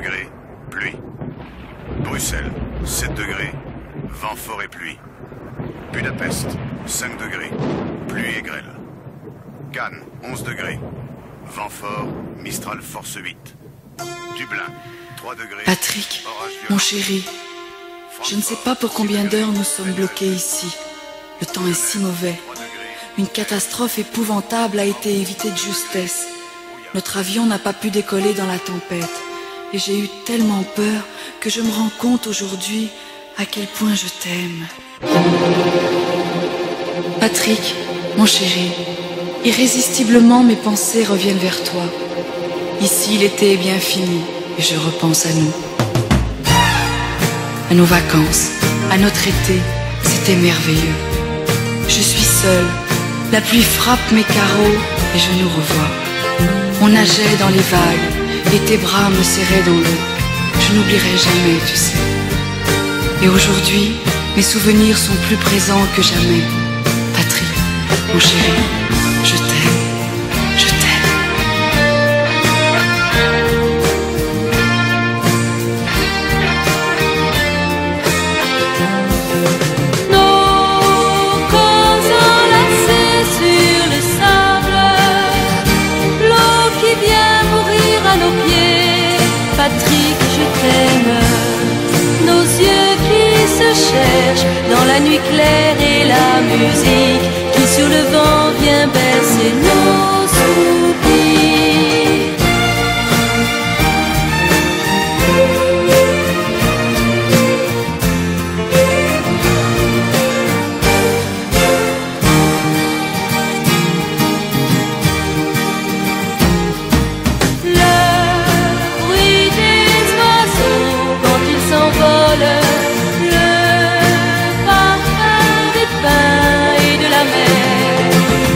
degrés, pluie. Bruxelles, 7 degrés, vent fort et pluie. Budapest, 5 degrés, pluie et grêle. Cannes, 11 degrés, vent fort, Mistral force 8. Dublin, 3 degrés. Patrick, orage violent. mon chéri, je ne sais pas pour combien d'heures nous sommes bloqués ici. Le temps est si mauvais. 3 degrés. Une catastrophe épouvantable a été évitée de justesse. Notre avion n'a pas pu décoller dans la tempête. Et j'ai eu tellement peur que je me rends compte aujourd'hui à quel point je t'aime. Patrick, mon chéri, irrésistiblement mes pensées reviennent vers toi. Ici l'été est bien fini et je repense à nous. À nos vacances, à notre été, c'était merveilleux. Je suis seule, la pluie frappe mes carreaux et je nous revois. On nageait dans les vagues et tes bras me serraient dans l'eau. Je n'oublierai jamais, tu sais. Et aujourd'hui, mes souvenirs sont plus présents que jamais. Patrick, mon chéri, je t'aime, je t'aime. Nos corps enlacés sur le sable, l'eau qui vient mourir à nos pieds. Patrick, je t'aime. Nos yeux qui se cherchent dans la nuit claire et la musique qui sur le vent vient bercer nos soupirs. Le bruit des oiseaux quand ils s'envolent, le parfum des pins et de la mer,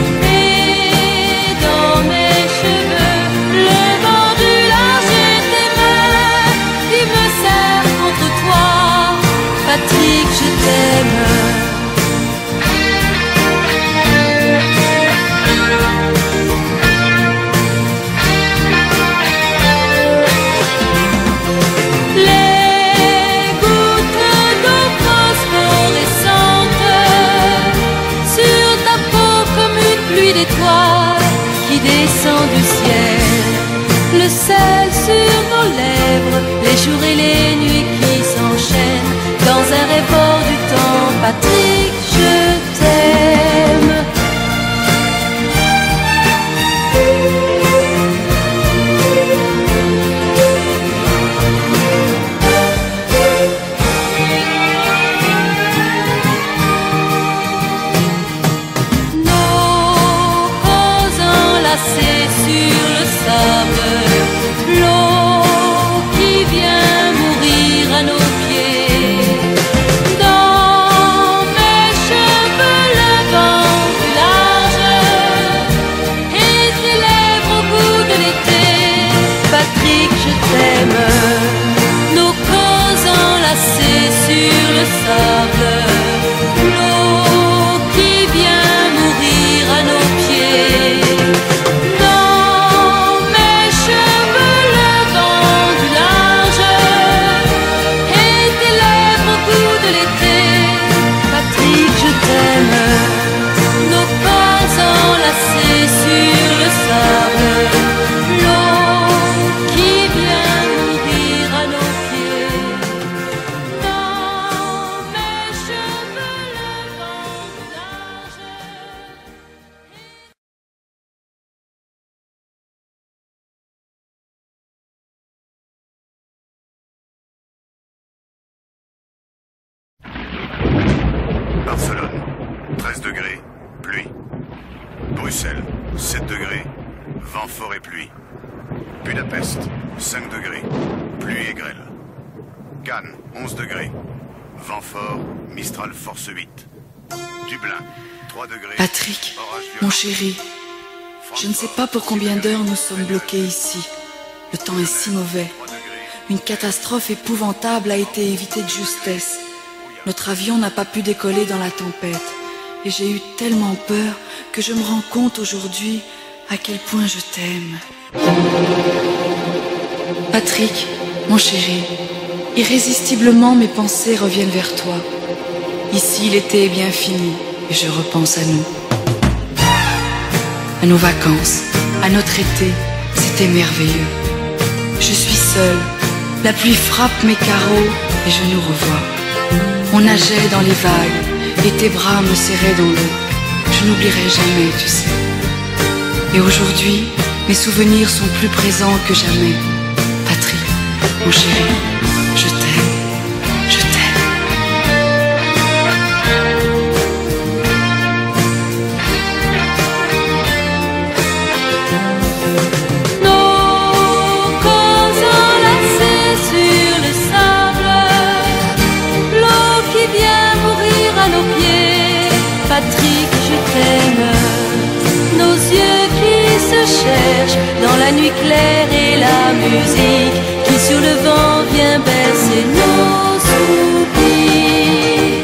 et dans mes cheveux le vent du large et tes mains qui me serrent contre toi. Patrick, je t'aime. Les gouttes d'eau phosphorescentes sur ta peau comme une pluie d'étoiles qui descend du ciel. Le sel sur nos lèvres, les jours et les nuits qui s'enchaînent dans un rêve hors du temps. Patrick, je t'aime. Nos corps enlacés sur le sable, l'eau qui vient mourir à nos pieds. Dans mes cheveux le vent du large et tes lèvres au goût de l'été. Patrick, je t'aime. Nos corps enlacés sur le sable, l'eau qui vient mourir à nos pieds. Dans mes cheveux le vent du large et tes lèvres au goût de l'été. Patrick, je t'aime. Nos corps enlacés sur le sable, l'eau qui vient mourir à nos pieds. Dans mes cheveux le vent du large. Barcelone, 13 degrés, pluie. Bruxelles, 7 degrés, vent fort et pluie. Budapest, 5 degrés, pluie et grêle. Cannes, 11 degrés, vent fort, Mistral force 8. Dublin, 3 degrés. Patrick, orage violent. mon chéri, je ne sais pas pour combien d'heures nous sommes bloqués ici. Le temps est si mauvais. 3 degrés. Une catastrophe épouvantable a été évitée de justesse. Notre avion n'a pas pu décoller dans la tempête. Et j'ai eu tellement peur que je me rends compte aujourd'hui à quel point je t'aime. Patrick, mon chéri, irrésistiblement mes pensées reviennent vers toi. Ici l'été est bien fini et je repense à nous. À nos vacances, à notre été, c'était merveilleux. Je suis seule, la pluie frappe mes carreaux et je nous revois. On nageait dans les vagues et tes bras me serraient dans l'eau. Je n'oublierai jamais, tu sais. Et aujourd'hui, mes souvenirs sont plus présents que jamais. Patrick, mon chéri, je t'aime, je t'aime. Nos corps enlacés sur le sable, l'eau qui vient mourir à nos pieds. Patrick, je t'aime. Nos yeux qui se cherchent dans la nuit claire et la musique qui sur le vent vient bercer nos soupirs.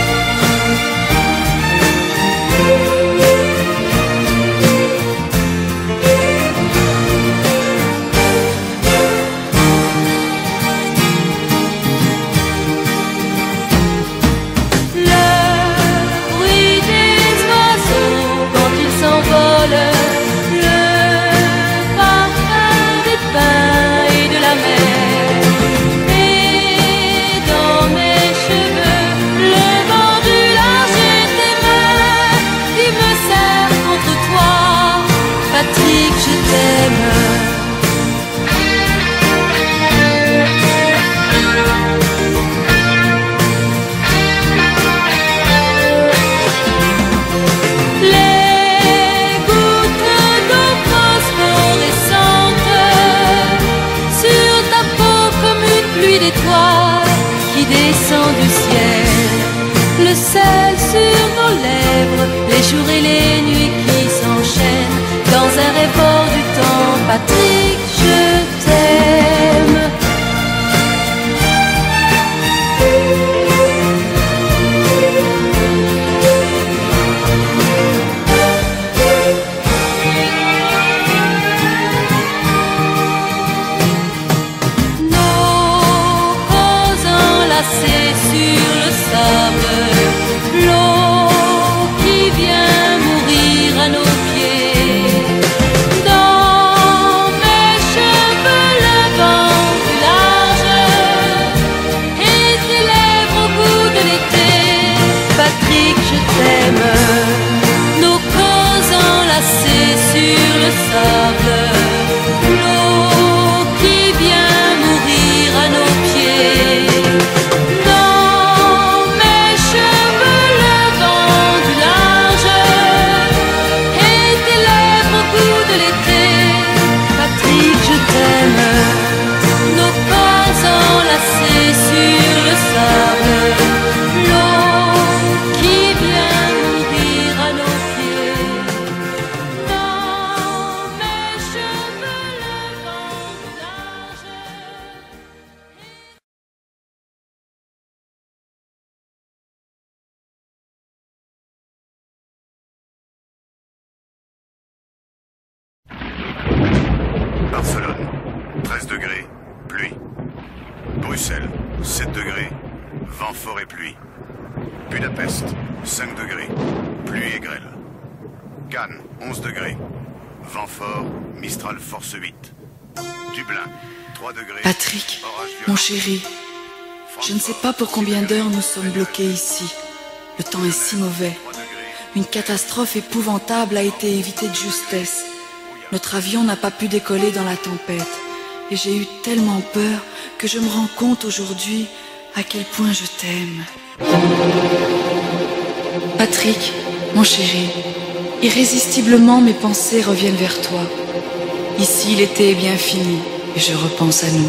Le bruit des oiseaux quand ils s'envolent, le parfum des pins et de la mer, et dans mes cheveux le vent du large et tes mains qui me serrent contre toi. Patrick, je t'aime. Les gouttes d'eau phosphorescentes sur ta peau comme une pluie d'étoiles qui descend du ciel. Le sel sur nos lèvres, les jours et les nuits qui s'enchaînent dans un rêve hors du temps. Patrick, je t'aime. Nos corps enlacés sur le sable, l'eau qui vient mourir à nos pieds. Dans mes cheveux le vent du large et tes lèvres au goût de l'été. Patrick, je t'aime. Nos corps enlacés sur le sable, l'eau qui vient mourir à nos pieds. Dans mes cheveux le vent du large et tes lèvres au goût de l'été. Patrick, je t'aime. Nos corps enlacés sur le sable, l'eau qui vient mourir à nos pieds. Dans mes cheveux le vent du large. Barcelone, 13 degrés, pluie. Bruxelles, 7 degrés, vent fort et pluie. Budapest, 5 degrés, pluie et grêle. Cannes, 11 degrés, vent fort, Mistral force 8. Dublin, 3 degrés. Patrick, orage violent. mon chéri, je ne sais pas pour combien d'heures nous sommes bloqués ici. Le temps est si mauvais. 3 degrés. Une catastrophe épouvantable a été évitée de justesse. Notre avion n'a pas pu décoller dans la tempête. Et j'ai eu tellement peur que je me rends compte aujourd'hui à quel point je t'aime. Patrick, mon chéri, irrésistiblement mes pensées reviennent vers toi. Ici l'été est bien fini et je repense à nous.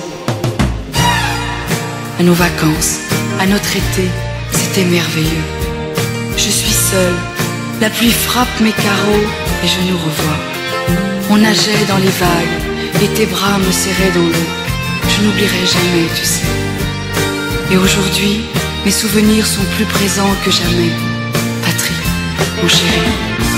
À nos vacances, à notre été, c'était merveilleux. Je suis seule, la pluie frappe mes carreaux et je nous revois. On nageait dans les vagues et tes bras me serraient dans l'eau. Je n'oublierai jamais, tu sais. Et aujourd'hui, mes souvenirs sont plus présents que jamais. Patrick, mon chéri.